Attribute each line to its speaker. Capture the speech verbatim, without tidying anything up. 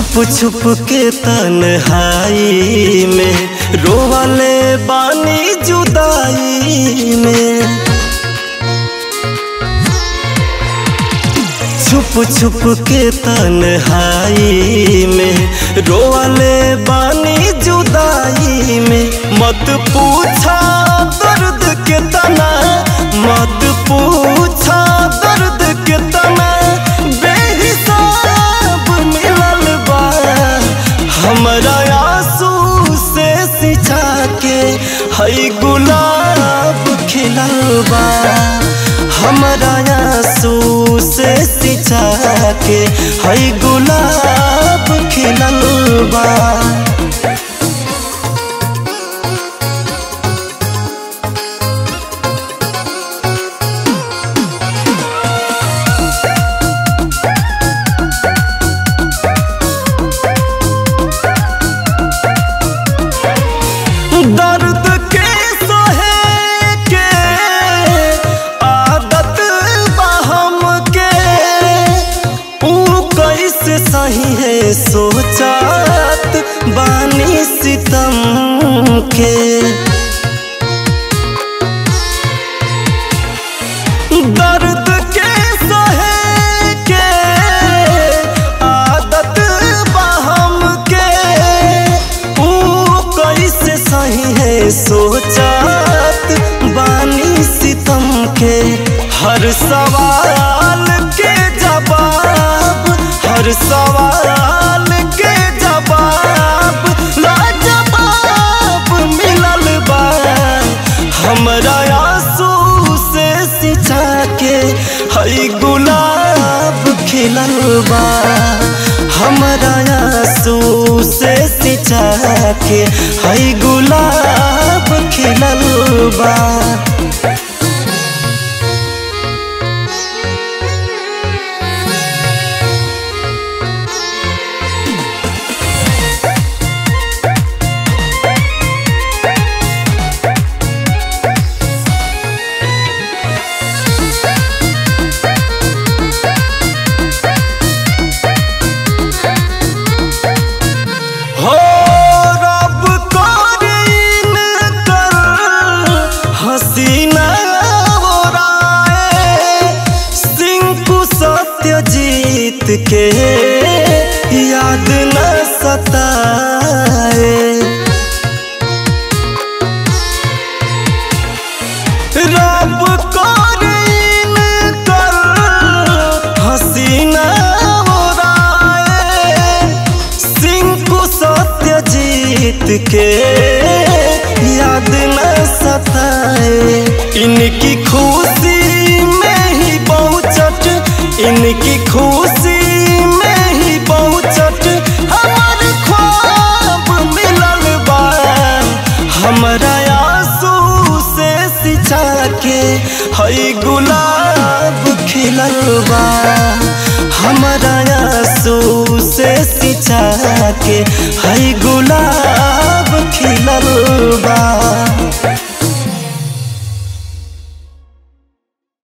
Speaker 1: छुप छुप के तन्हाई में रोवले बानी जुदाई में। छुप छुप के तन्हाई में रोवले बानी जुदाई में। मत पूछा दर्द के तना, मत पूछा दर्द के तना, बेहिसाब मिलल बा। हमरा आंसू से सिंचा के हई गुलाब खिलल बा। हमरा आंसू से सिंचा के हई गुलाब खिलल बा। दर्द के सहे के आदत बहम के, ऊ कैसे सही है सोचात बानी सितम के। दर्द के सहे के आदत बहम के, ऊ कैसे सही है सोचात बानी सितम के। हर सवाल के जवाब, हर सवाल के जवाब लाजवाब मिलल बा। हमरा आंसू से सिंचा के हई गुलाब खिलल बा। हमरा आंसू से सिंचा के हई गुलाब खिलल बा। हो रब करीन कर हसीना ओराए, सिंकु सत्यजीत के याद न सताए। रब करीन कर हसीना सत्यजीत के याद न सताए। इनकी खुशी में ही पहुँचट, इनकी खुशी में ही पहुँचट हमार ख्वाब मिलल बा। हमरा आंसू से सिंचा के हई गुलाब खिलल बा। हमरा आंसू से सिंचा के हई गुलाब खिलल बा।